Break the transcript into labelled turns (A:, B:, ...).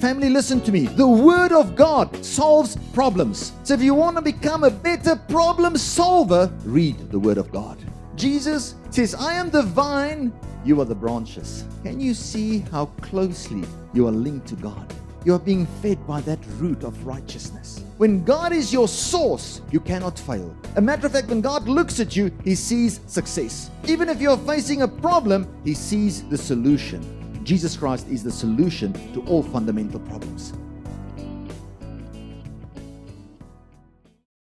A: Family, listen to me. The Word of God solves problems. So if you want to become a better problem solver, read the Word of God. Jesus says, I am the vine, you are the branches. Can you see how closely you are linked to God? You are being fed by that root of righteousness. When God is your source, you cannot fail. A matter of fact, when God looks at you, He sees success. Even if you're facing a problem, He sees the solution. Jesus Christ is the solution to all fundamental problems.